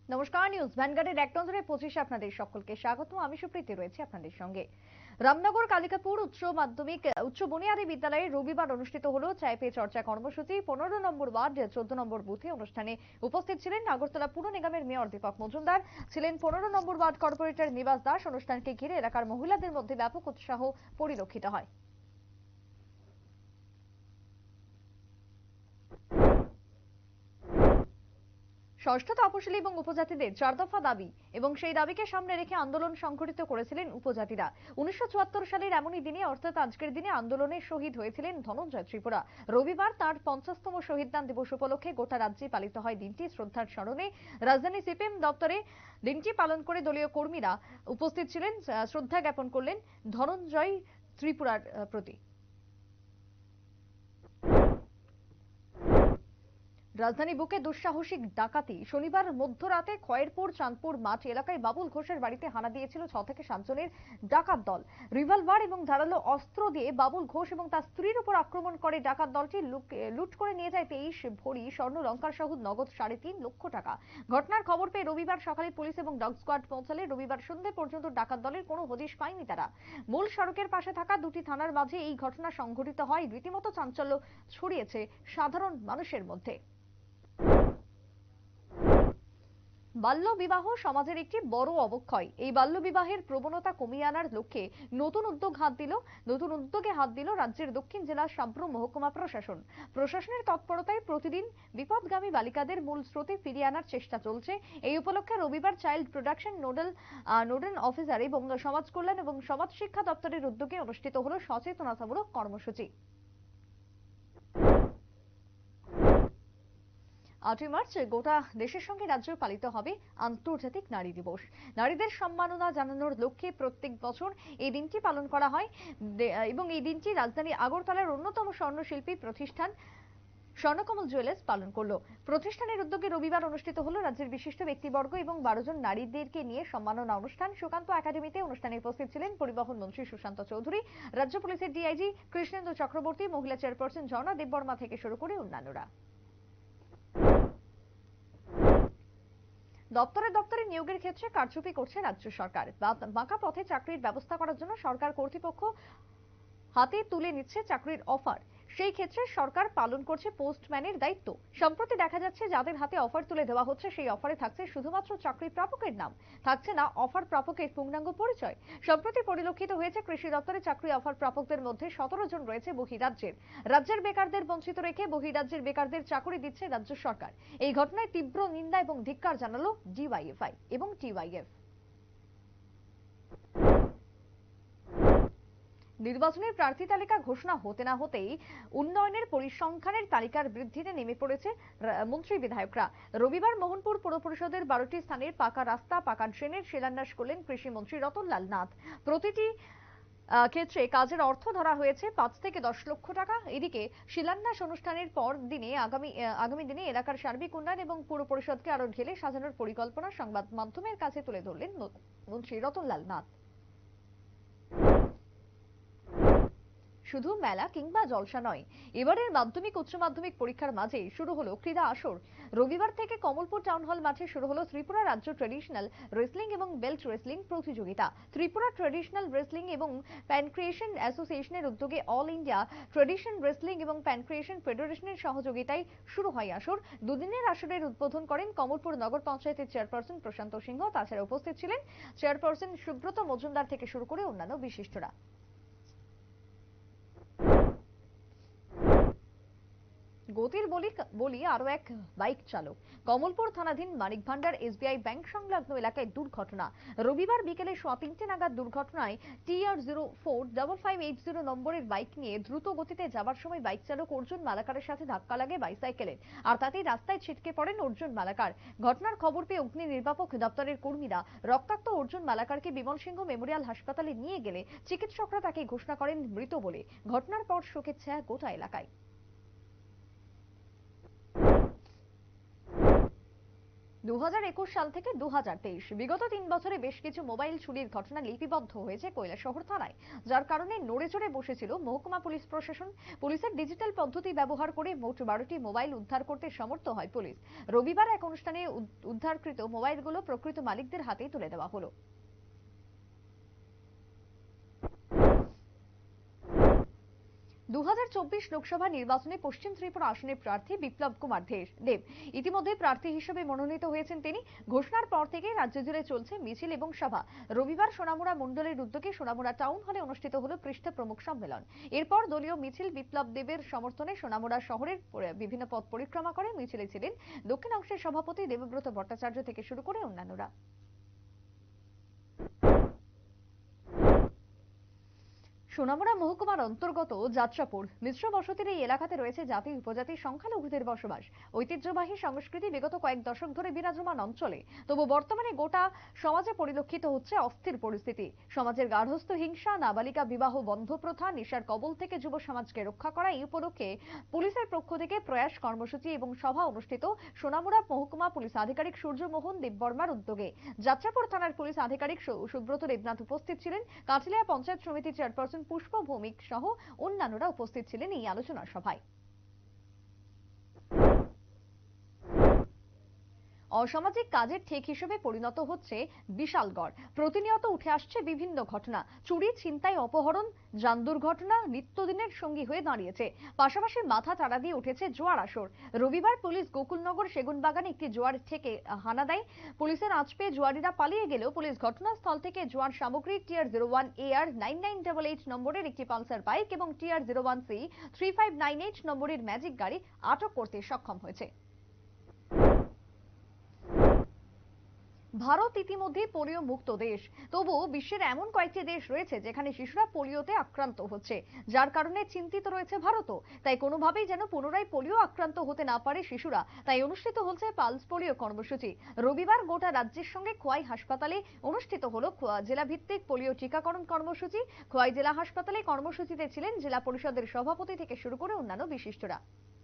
নমস্কার, নিউজ ভ্যানগার্ডের এক নজরে 25 আপনাদের সকলকে স্বাগত। আমি সুপ্রীতি রয়েছে আপনাদের সঙ্গে। রামনগর কালিকাপুর উচ্চ বুনিয়াদী বিদ্যালয়ে রবিবার অনুষ্ঠিত হলো চায় পে চর্চা কর্মসূচি। 15 নম্বর ওয়ার্ড 14 নম্বর বুথে অনুষ্ঠানে উপস্থিত ছিলেন আগরতলা পুর নিগমের মেয়র দীপক মজুমদার, ছিলেন 15 নম্বর ওয়ার্ড কর্পোরেটর নিবাস দাস। অনুষ্ঠানকে ঘিরে এলাকার মহিলাদের মধ্যে ব্যাপক উৎসাহ পরিলক্ষিত হয়। ষষ্ঠ তপশিলি এবং উপজাতিদের 4 দফা দাবি এবং সেই দাবিকে সামনে রেখে আন্দোলন সংগঠিত করেছিলেন উপজাতিরা। 1974 সালের এমনই দিনে অর্থাৎ আজকের দিনে আন্দোলনে শহীদ হয়েছিলেন ধনঞ্জয় ত্রিপুরা। রবিবার তার 50তম শহীদদান দিবস উপলক্ষে গোটা রাজ্যে পালিত হয় দিনটি শ্রদ্ধার স্মরণে। রাজধানী সিপিএম দপ্তরে দিনটি পালন করে দলীয় কর্মীরা উপস্থিত ছিলেন, শ্রদ্ধা জ্ঞাপন করলেন ধনঞ্জয় ত্রিপুরার প্রতি। রাজধানী বুকে দুঃসাহসিক ডাকাতি। শনিবার মধ্যরাতে খয়েরপুর চাঁদপুর মাঠ এলাকায় বাবুল ঘোষের বাড়িতে হানা দিয়েছিল 6 থেকে 7 জনের ডাকাত দল। রিভলভার এবং ধারালো অস্ত্র দিয়ে বাবুল ঘোষ এবং তার স্ত্রীর উপর আক্রমণ করে ডাকাত দলটি। লুট করে নিয়ে যায় 23 ভরি স্বর্ণ অলংকার সহ নগদ 3.5 লক্ষ টাকা। ঘটনার খবর পেয়ে রবিবার সকালে পুলিশ এবং ডগ স্কোয়াড পৌঁছালে রবিবার সন্ধ্যে পর্যন্ত ডাকাত দলের কোনো হদিশ পায়নি তারা। মূল সড়কের পাশে থাকা দুটি থানার মাঝে এই ঘটনা সংঘটিত হয়। রীতিমতো চাঞ্চল্য ছড়িয়েছে সাধারণ মানুষের মধ্যে। বাল্য বিবাহ সমাজের একটি বড় অবক্ষয়। এই বাল্য বিবাহের প্রবণতা কমিয়ে আনার লক্ষ্যে নতুন উদ্যোগে হাত দিল রাজ্যের দক্ষিণ জেলার সাব্রুম মহকুমা প্রশাসন। প্রশাসনের তৎপরতায় প্রতিদিন বিপদগামী বালিকাদের মূল স্রোতে ফিরিয়ে আনার চেষ্টা চলছে। এই উপলক্ষে রবিবার চাইল্ড প্রোটেকশন নোডাল অফিসার এবং সমাজ কল্যাণ এবং সমাজ শিক্ষা দপ্তরের উদ্যোগে অনুষ্ঠিত হলো সচেতনতামূলক কর্মসূচি। 8ই মার্চ গোটা দেশের সঙ্গে রাজ্যেও পালিত হবে আন্তর্জাতিক নারী দিবস। নারীদের সম্মাননা জানানোর লক্ষ্যে প্রত্যেক বছর এই দিনটি পালন করা হয় এবং এই দিনটি রাজধানী আগরতলার অন্যতম স্বর্ণশিল্পী প্রতিষ্ঠান স্বর্ণকমল জুয়েলার্স পালন করলো। প্রতিষ্ঠানের উদ্যোগে রবিবার অনুষ্ঠিত হলো রাজ্যের বিশিষ্ট ব্যক্তিবর্গ এবং 12 জন নারীদেরকে নিয়ে সম্মাননা অনুষ্ঠান। সুকান্ত একাডেমিতে অনুষ্ঠানে উপস্থিত ছিলেন পরিবহন মন্ত্রী সুশান্ত চৌধুরী, রাজ্য পুলিশের ডিআইজি কৃষ্ণেন্দু চক্রবর্তী, মহিলা চেয়ারপারসন ঝর্ণা দেববর্মা থেকে শুরু করে অন্যান্যরা। দপ্তরে দপ্তরে নিয়োগের ক্ষেত্রে কারচুপি করছে রাজ্য সরকার। বাঁকা পথে চাকরির ব্যবস্থা করার জন্য সরকার কর্তৃপক্ষ হাতে তুলে নিচ্ছে চাকরির অফার। সেই ক্ষেত্রে সরকার পালন করছে পোস্টম্যানের দায়িত্ব। সম্প্রতি দেখা যাচ্ছে যাদের হাতে অফার তুলে দেওয়া হচ্ছে সেই অফারে থাকছে শুধুমাত্র চাকরি প্রাপকের নাম, থাকছে না অফার প্রাপকের পূর্ণাঙ্গ পরিচয়। সম্প্রতি পরিলক্ষিত হয়েছে কৃষি দপ্তরে চাকরি অফার প্রাপকদের মধ্যে 17 জন রয়েছে বহিরাজ্যের। রাজ্যের বেকারদের বঞ্চিত রেখে বহিরাজ্যের বেকারদের চাকরি দিচ্ছে রাজ্য সরকার। এই ঘটনায় তীব্র নিন্দা এবং ধিক্কার জানালো ডিওয়াইএফআই এবং টিওয়াইএফ। নির্বাচনের প্রার্থী তালিকা ঘোষণা হতে না হতেই উন্নয়নের পরিসংখ্যানের তালিকার বৃদ্ধিতে নেমে পড়েছে মন্ত্রী বিধায়করা। রবিবার মোহনপুর পৌর পরিষদের 12টি স্থানের পাকা রাস্তা, পাকা ড্রেনের শিলান্যাস করলেন কৃষিমন্ত্রী রতনলাল নাথ। প্রতিটি ক্ষেত্রে কাজের অর্থ ধরা হয়েছে 5 থেকে 10 লক্ষ টাকা। এদিকে শিলান্যাস অনুষ্ঠানের পর দিনে আগামী দিনে এলাকার সার্বিক উন্নয়ন এবং পুর পরিষদকে আরো ঢেলে সাজানোর পরিকল্পনা সংবাদ মাধ্যমের কাছে তুলে ধরলেন মন্ত্রী রতনলাল নাথ। শুধু মেলা কিংবা জলসা নয়, এবারের মাধ্যমিক উচ্চ মাধ্যমিক পরীক্ষার মাঝে শুরু হলো ক্রীড়া আসর। রবিবার থেকে কমলপুর টাউন হল মাঠে শুরু হলো ত্রিপুরা রাজ্য ট্র্যাডিশনাল রেসলিং এবং বেল্ট রেসলিং প্রতিযোগিতা। ত্রিপুরা ট্র্যাডিশনাল রেসলিং এবং প্যানক্রিয়েশন অ্যাসোসিয়েশনের উদ্যোগে অল ইন্ডিয়া ট্র্যাডিশন রেসলিং এবং প্যানক্রিয়েশন ফেডারেশনের সহযোগিতায় শুরু হয় আসর। দুদিনের আসরের উদ্বোধন করেন কমলপুর নগর পঞ্চায়েতের চেয়ারপারসন প্রশান্ত সিংহ। তাছাড়া উপস্থিত ছিলেন চেয়ারপারসন সুব্রত মজুমদার থেকে শুরু করে অন্যান্য বিশিষ্টরা। গতির বলি আরো এক বাইক চালক। কমলপুর থানাধীন মানিক ভান্ডার এসবিআই ব্যাংক সংলগ্ন এলাকায় দুর্ঘটনা। রবিবার বিকেলে 3:15 নাগাদ দুর্ঘটনায় TR045580 নম্বরের বাইক নিয়ে দ্রুত গতিতে যাবার সময় বাইক চালক অর্জুন মালাকারের সাথে ধাক্কা লাগে বাইসাইকেলের, আর তাতেই রাস্তায় ছিটকে পড়েন অর্জুন মালাকার। ঘটনার খবর পেয়ে অগ্নি নির্বাপক দপ্তরের কর্মীরা রক্তাক্ত অর্জুন মালাকারকে বিমলসিংহ মেমোরিয়াল হাসপাতালে নিয়ে গেলে চিকিৎসকরা তাকে ঘোষণা করেন মৃত বলে। ঘটনার পর শোকের ছায়া গোটা এলাকায়। 2021 সাল থেকে 2023 বিগত 3 বছরে বেশ কিছু মোবাইল চুরির ঘটনা লিপিবদ্ধ হয়েছে কৈলাসহর থানায়, যার কারণে নড়েচড়ে বসেছিল মহকুমা পুলিশ প্রশাসন। পুলিশের ডিজিটাল পদ্ধতি ব্যবহার করে মোট 12টি মোবাইল উদ্ধার করতে সমর্থ হয় পুলিশ। রবিবার এক অনুষ্ঠানে উদ্ধারকৃত মোবাইলগুলো প্রকৃত মালিকদের হাতে তুলে দেওয়া হলো। 2024 লোকসভা নির্বাচনে পশ্চিম ত্রিপুরা আসনের প্রার্থী বিপ্লব কুমার দেব ইতিমধ্যে প্রার্থী হিসেবে মনোনীত হয়েছেন। তিনি ঘোষণার পর থেকে রাজ্য জুড়ে চলছে মিছিল এবং সভা। রবিবার সোনামুড়া মণ্ডলের উদ্যোগে সোনামুড়া টাউন হলে অনুষ্ঠিত হলো পৃষ্ঠ প্রমুখ সম্মেলন। এরপর দলীয় মিছিল বিপ্লব দেবের সমর্থনে সোনামুড়া শহরের বিভিন্ন পথ পরিক্রমা করে। মিছিলে ছিলেন দক্ষিণাংশের সভাপতি দেবব্রত ভট্টাচার্য থেকে শুরু করে অন্যান্যরা। সোনামুড়া মহকুমার অন্তর্গত যাত্রাপুর মিশ্র বসতির এই এলাকাতে রয়েছে জাতি উপজাতি সংখ্যালঘুদের বসবাস। ঐতিহ্যবাহী সংস্কৃতি বিগত কয়েক দশক ধরে বিরাজমান অঞ্চলে, তবু বর্তমানে গোটা সমাজে পরিলক্ষিত হচ্ছে অস্থির পরিস্থিতি। সমাজের গার্হস্থ্য হিংসা, নাবালিকা বিবাহ বন্ধ প্রথা, নেশার কবল থেকে যুব সমাজকে রক্ষা করা, এই উপলক্ষে পুলিশের পক্ষ থেকে প্রয়াস কর্মসূচি এবং সভা অনুষ্ঠিত ভোলা মহকুমা পুলিশ আধিকারিক সূর্যমোহন দেববর্মার উদ্যোগে। যাত্রাপুর থানার পুলিশ আধিকারিক সুব্রত দেবনাথ উপস্থিত ছিলেন। কাঠিলিয়া পঞ্চায়েত সমিতির চেয়ারপারসন পুষ্প ভৌমিক সহ অন্যান্যরা উপস্থিত ছিলেন এই আলোচনা সভায়। অসামাজিক কাজের ঠেক হিসেবে পরিণত হচ্ছে বিশালগড়। প্রতিনিয়ত উঠে আসছে বিভিন্ন ঘটনা, চুরি, ছিনতাই, অপহরণ, যান দুর্ঘটনা নিত্যদিনের সঙ্গী হয়ে দাঁড়িয়েছে। পাশাপাশি মাথা চাড়া দিয়ে উঠেছে জোয়ার আসর। রবিবার পুলিশ গোকুলনগর সেগুনবাগানে একটি জোয়ার থেকে হানা দেয়। পুলিশের আঁচ পেয়ে জোয়ারিরা পালিয়ে গেলেও পুলিশ ঘটনাস্থল থেকে জোয়ার সামগ্রী টিআর 01 AR 9988 নম্বরের একটি পালসার বাইক এবং টিআর 01C 3598 নম্বরের ম্যাজিক গাড়ি আটক করতে সক্ষম হয়েছে। ভারত ইতিমধ্যে পোলিও মুক্ত দেশ, তবুও বিশ্বের এমন কয়েকটি দেশ রয়েছে যেখানে শিশুরা পোলিওতে আক্রান্ত হচ্ছে, যার কারণে চিন্তিত রয়েছে ভারতও। তাই কোনোভাবেই যেন পুনরায় পোলিও আক্রান্ত হতে না পারে শিশুরা, তাই অনুষ্ঠিত হচ্ছে পালস পোলিও কর্মসূচি। রবিবার গোটা রাজ্যের সঙ্গে খোয়াই হাসপাতালে অনুষ্ঠিত হলো জেলা ভিত্তিক পোলিও টিকাকরণ কর্মসূচি। খোয়াই জেলা হাসপাতালে কর্মসূচিতে ছিলেন জেলা পরিষদের সভাপতি থেকে শুরু করে অন্যান্য বিশিষ্টরা।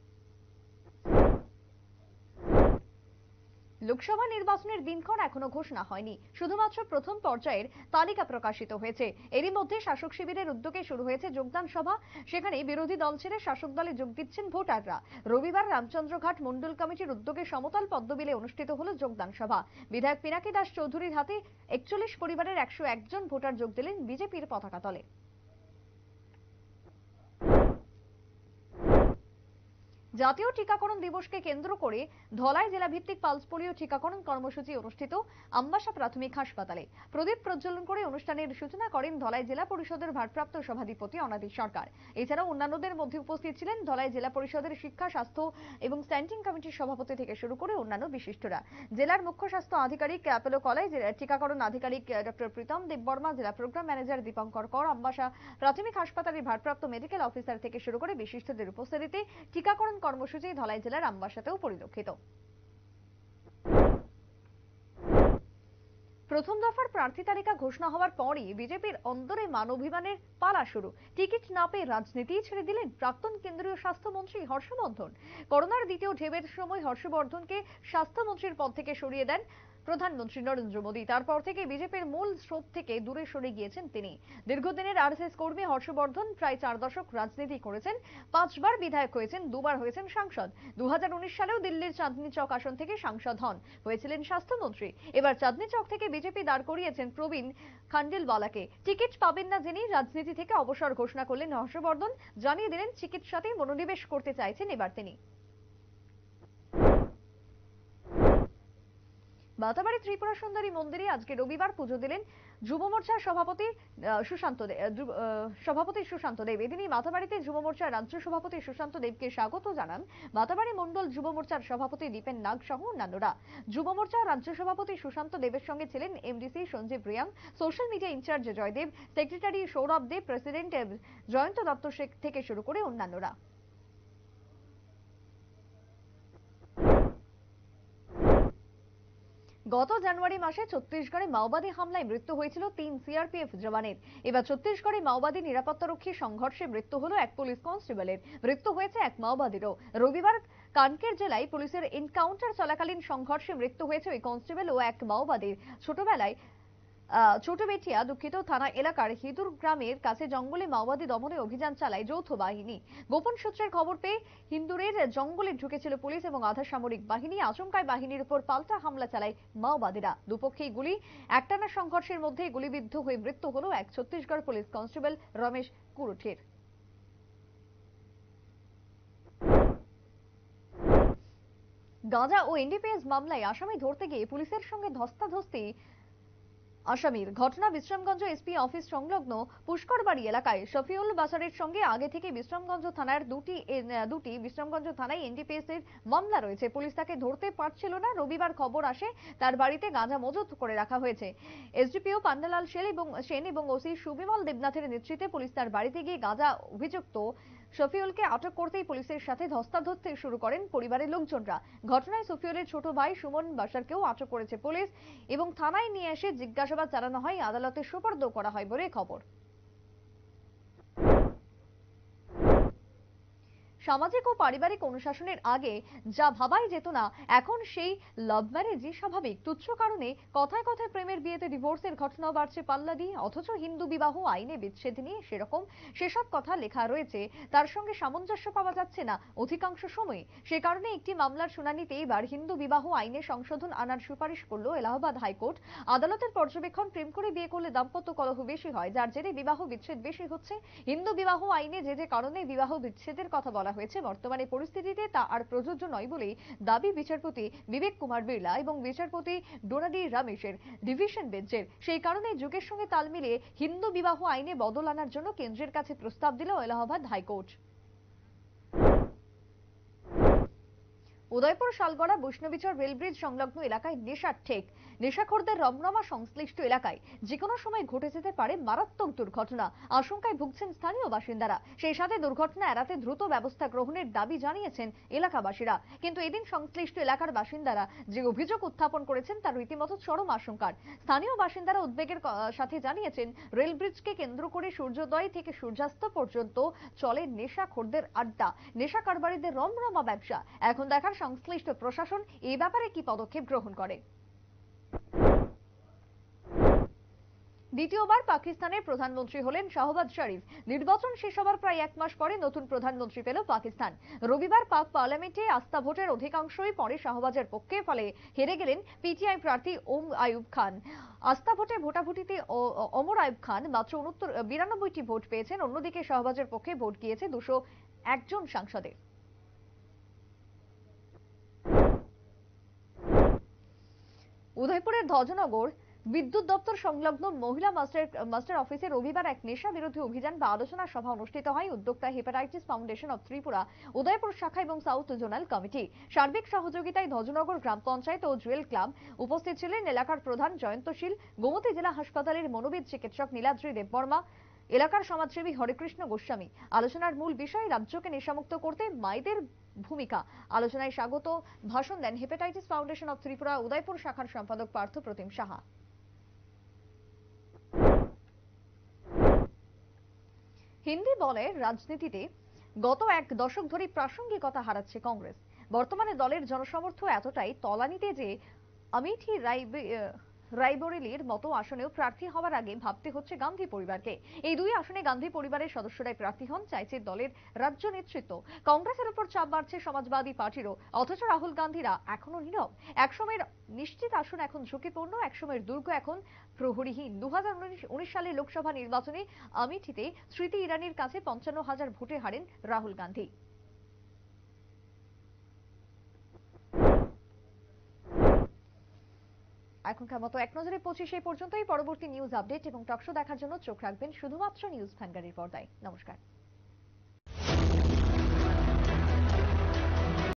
লোকসভা নির্বাচনের দিনক্ষণ এখনো ঘোষণা হয়নি, শুধুমাত্র প্রথম পর্যায়ের তালিকা প্রকাশিত হয়েছে। এরই মধ্যে শাসক শিবিরের উদ্যোগে শুরু হয়েছে যোগদান সভা। সেখানে বিরোধী দল ছেড়ে শাসক দলে যোগ দিচ্ছেন ভোটাররা। রবিবার রামচন্দ্রঘাট মন্ডল কমিটির উদ্যোগে সমতল পদ্মবিলে অনুষ্ঠিত হলো যোগদান সভা। বিধায়ক পিনাকি দাস চৌধুরীর হাতে 41 পরিবারের 101 জন ভোটার যোগ দিলেন বিজেপির পতাকা তলে। জাতীয় টিকাকরণ দিবসকে কেন্দ্র করে ধলাই জেলা ভিত্তিক পালস পোলিও টিকাকরণ কর্মসূচি অনুষ্ঠিত আমবাসা প্রাথমিক হাসপাতালে। প্রদীপ প্রজ্বলন করে অনুষ্ঠানের সূচনা করেন ধলাই জেলা পরিষদের ভারপ্রাপ্ত সভাধিপতি অনাদি সরকার। এছাড়াও অন্যান্যদের মধ্যে উপস্থিত ছিলেন ধলাই জেলা পরিষদের শিক্ষা, স্বাস্থ্য এবং স্ট্যান্ডিং কমিটির সভাপতি থেকে শুরু করে অন্যান্য বিশিষ্টরা। জেলার মুখ্য স্বাস্থ্য আধিকারিক অ্যাপোলো কলেজ টিকাকরণ আধিকারিক ডক্টর প্রীতম দেববর্মা, জেলা প্রোগ্রাম ম্যানেজার দীপঙ্কর কর, আমবাসা প্রাথমিক হাসপাতালের ভারপ্রাপ্ত মেডিকেল অফিসার থেকে শুরু করে বিশিষ্টদের উপস্থিতিতে টিকাকরণ কর্মসূচি ধলাই জেলার আমবাসাতেও পরিলক্ষিত। প্রথম দফার প্রার্থী তালিকা ঘোষণা হওয়ার পরই বিজেপির অন্দরে মানবাভিমানের পালা শুরু। টিকিট না পেয়ে রাজনীতি ছেড়ে দিলেন প্রাক্তন কেন্দ্রীয় স্বাস্থ্যমন্ত্রী হর্ষবর্ধন। করোনার দ্বিতীয় ঢেউয়ের সময় হর্ষবর্ধনকে স্বাস্থ্যমন্ত্রীর পদ থেকে সরিয়ে দেন প্রধানমন্ত্রী নরেন্দ্র মোদী। তারপর থেকে বিজেপির মূল স্রোত থেকে দূরে সরে গিয়েছেন তিনি। দীর্ঘদিনের আরএসএস কর্মী হর্ষবর্ধন প্রায় 4 দশক রাজনীতি করেছেন। 5 বার বিধায়ক হয়েছেন, 2 বার হয়েছেন সাংসদ। 2019 সালেও দিল্লির চাঁদনি চক আসন থেকে সাংসদ হন, হয়েছিলেন স্বাস্থ্যমন্ত্রী। এবার চাঁদনি চক থেকে বিজেপি দাঁড় করিয়েছেন প্রবীণ খান্ডেলওয়ালাকে। টিকিট পাবেন না জেনেই রাজনীতি থেকে অবসর ঘোষণা করলেন হর্ষবর্ধন। জানিয়ে দিলেন চিকিৎসাতে মনোনিবেশ করতে চাইছেন এবার তিনি। বাতাবাড়ি ত্রিপুরা সুন্দরী মন্দিরে আজকে রবিবার পুজো দিলেন যুব মোর্চার সভাপতি সুশান্ত দেব। এদিনই বাতাবাড়িতে যুব মোর্চার রাজ্য সভাপতি সুশান্ত দেবকে স্বাগত জানান বাতাবাড়ি মন্ডল যুব মোর্চার সভাপতি দীপেন নাগ সহ অন্যান্যরা। যুব মোর্চার রাজ্য সভাপতি সুশান্ত দেবের সঙ্গে ছিলেন MDC Sanjib Reang, social media incharge Joydeb, secretary Sourav Deb, president Jayanta Dutta শেখ থেকে শুরু করে অন্যান্যরা। গত জানুয়ারি মাসে ছত্তিশগড়ে মাওবাদী হামলায় মৃত্যু হয়েছিল 3 সিআরপিএফ জওয়ানের। এবার ছত্তিশগড়ে মাওবাদী নিরাপত্তারক্ষী সংঘর্ষে মৃত্যু হলো এক পুলিশ কনস্টেবলের। মৃত্যু হয়েছে এক মাওবাদীরও। রবিবার কানকের জেলায় পুলিশের এনকাউন্টার চলাকালীন সংঘর্ষে মৃত্যু হয়েছে ওই কনস্টেবল ও এক মাওবাদীর। ছোটবেটিয়া থানা এলাকার হিদুর গ্রামের কাছে জঙ্গলে মাওবাদী দমনে অভিযান চালায় যৌথ বাহিনী। গোপন সূত্রের খবর পেয়ে হিন্দুরের জঙ্গলে ঢুকেছিল পুলিশ এবং আধা সামরিক বাহিনী। আচমকায় বাহিনীর উপর পাল্টা হামলা চালায় মাওবাদীরা। দুপক্ষেই একটানা সংঘর্ষের মধ্যে গুলিবিদ্ধ হয়ে মৃত্যু হলো এক ছত্তিশগড় পুলিশ কনস্টেবল রমেশ কুরুঠির। গাঁজা ও এনডিপিএস মামলায় আসামি ধরতে গিয়ে পুলিশের সঙ্গে ধস্তাধস্তি আসামির। ঘটনা বিশ্রামগঞ্জ এসপি অফিস সংলগ্ন পুষ্করবাড়ি এলাকায়। শফিউল বাসারের সঙ্গে আগে থেকে বিশ্রামগঞ্জ থানার দুটি বিশ্রামগঞ্জ থানায় এনডিপিএস এর মামলা রয়েছে। পুলিশ তাকে ধরতে পারছিল না। রবিবার খবর আসে তার বাড়িতে গাঁজা মজুত করে রাখা হয়েছে। এসডিপিও পান্ডালাল সেন এবং ওসি সুবিমল দেবনাথের নেতৃত্বে পুলিশ তার বাড়িতে গিয়ে গাঁজা অভিযুক্ত শফিউলকে আটক করতেই পুলিশের সাথে ধস্তাধস্তি শুরু করেন পরিবারের লোকজনরা। ঘটনায় শফিউলের ছোট ভাই সুমন বাসারকেও আটক করেছে পুলিশ এবং থানায় নিয়ে এসে জিজ্ঞাসাবাদ চালানো হয়। আদালতে সোপর্দ করা হয় বলে খবর। সামাজিক ও পারিবারিক অনুশাসনের আগে যা ভাবাই যেত না, এখন সেই লাভ ম্যারেজই স্বাভাবিক। তুচ্ছ কারণে কথায় কথায় প্রেমের বিয়েতে ডিভোর্সের ঘটনাও বাড়ছে পাল্লা দিয়ে। অথচ হিন্দু বিবাহ আইনে বিচ্ছেদ নিয়ে সেসব কথা লেখা রয়েছে, তার সঙ্গে সামঞ্জস্য পাওয়া যাচ্ছে না অধিকাংশ সময়ে। সে কারণে একটি মামলার শুনানিতে এবার হিন্দু বিবাহ আইনে সংশোধন আনার সুপারিশ করল এলাহাবাদ হাইকোর্ট। আদালতের পর্যবেক্ষণ, প্রেম করে বিয়ে করলে দাম্পত্য কলহ বেশি হয়, যার জেরে বিবাহ বিচ্ছেদ বেশি হচ্ছে। হিন্দু বিবাহ আইনে যে কারণে বিবাহ বিচ্ছেদের কথা বলা হয়েছে, বর্তমানে পরিস্থিতিতে তা আর প্রযোজ্য নয় বলেই দাবি বিচারপতি বিবেক কুমার বিড়লা এবং বিচারপতি ডোনাডি রামেশের ডিভিশন বেঞ্চের। সেই কারণে যুগের সঙ্গে তাল মিলিয়ে হিন্দু বিবাহ আইনে বদল আনার জন্য কেন্দ্রের কাছে প্রস্তাব দিল এলাহাবাদ হাইকোর্ট। উদয়পুর শালগড়া বৈষ্ণবীচর রেলব্রিজ সংলগ্ন এলাকায় নেশার ঠেক। নেশাখোরদের রমরমা সংশ্লিষ্ট এলাকায় যে কোনো সময় ঘটে যেতে পারে মারাত্মক দুর্ঘটনা। আশঙ্কায় ভুগছেন স্থানীয় বাসিন্দারা। সেই সাথে দুর্ঘটনা এড়াতে দ্রুত ব্যবস্থা গ্রহণের দাবি জানিয়েছেন এলাকাবাসীরা। কিন্তু এদিন সংশ্লিষ্ট এলাকার বাসিন্দারা যে অভিযোগ উত্থাপন করেছেন তার রীতিমতো চরম আশঙ্কার। স্থানীয় বাসিন্দারা উদ্বেগের সাথে জানিয়েছেন, রেলব্রিজকে কেন্দ্র করে সূর্যোদয় থেকে সূর্যাস্ত পর্যন্ত চলে নেশাখোরদের আড্ডা, নেশা কারবারিদের রমরমা ব্যবসা। এখন দেখার সংশ্লিষ্ট প্রশাসন এই ব্যাপারে কি পদক্ষেপ গ্রহণ করে। দ্বিতীয়বার পাকিস্তানের প্রধানমন্ত্রী হলেন শাহবাজ শরীফ। নির্বাচন শেষ হবার প্রায় এক মাস পরে নতুন প্রধানমন্ত্রী পেল পাকিস্তান। রবিবার পাক পার্লামেন্টে আস্থা ভোটের অধিকাংশই পরে শাহবাজের পক্ষে, ফলে হেরে গেলেন পিটিআই প্রার্থী ওম আইয়ুব খান। আস্থা ভোটে ভোটাভুটিতে ওমর আইয়ুব খান মাত্র 92টি ভোট পেয়েছেন। অন্যদিকে শাহবাজের পক্ষে ভোট গিয়েছে 201 জন সাংসদের। উদয়পুরের ধ্বজনগর বিদ্যুৎ দপ্তর সংলগ্ন মহিলা মাস্টার অফিসে রবিবার এক নেশা বিরোধী অভিযান বা আলোচনা সভা অনুষ্ঠিত হয়। উদ্যোক্তা hepatitis foundation of Tripura, Udaipur শাখা এবং সাউথ জোনাল কমিটি। সার্বিক সহযোগিতায় ধ্বজনগর গ্রাম পঞ্চায়েত ও জুয়েল ক্লাব। উপস্থিত ছিলেন এলাকার প্রধান জয়ন্তশীল, গোমতী জেলা হাসপাতালের মনোবিদ চিকিৎসক নীলাদ্রি দেববর্মা, এলাকার সমাজসেবী হরেকৃষ্ণ গোস্বামী। আলোচনার মূল বিষয় রাজ্যকে নেশামুক্ত করতে মায়েদের ভূমিকা। আলোচনায় স্বাগত ভাষণ দেন hepatitis foundation of Tripura Udaipur শাখার সম্পাদক পার্থ প্রতিম সাহা। হিন্দি বলের রাজনীতিতে গত এক দশক ধরে প্রাসঙ্গিকতা হারাচ্ছে কংগ্রেস। বর্তমানে দলের জনসমর্থ এতটাই তলানিতে যে আমেঠি রায়বরেলির মতো আসনেও প্রার্থী হওয়ার আগে ভাবতে হচ্ছে গান্ধী পরিবারকে। এই দুই আসনে গান্ধী পরিবারের সদস্যরাই প্রার্থী হন, চাইছে দলের রাজ্য নেতৃত্ব। কংগ্রেসের উপর চাপ বাড়ছে সমাজবাদী পার্টিরও। অথচ রাহুল গান্ধীরা এখনো নীরব। একসময়ের নিশ্চিত আসন এখন ঝুঁকিপূর্ণ, একসময়ের দুর্গ এখন প্রহরীহীন। 2019 সালে লোকসভা নির্বাচনে আমেঠিতে স্মৃতি ইরানির কাছে 55,000 ভোটে হারেন রাহুল গান্ধী। এখনকার মতো এক নজরে 25 পর্যন্তই। পরবর্তী নিউজ আপডেট এবং টকশো দেখার জন্য চোখ রাখবেন শুধুমাত্র নিউজ ভ্যানগাড়ির পর্দায়। নমস্কার।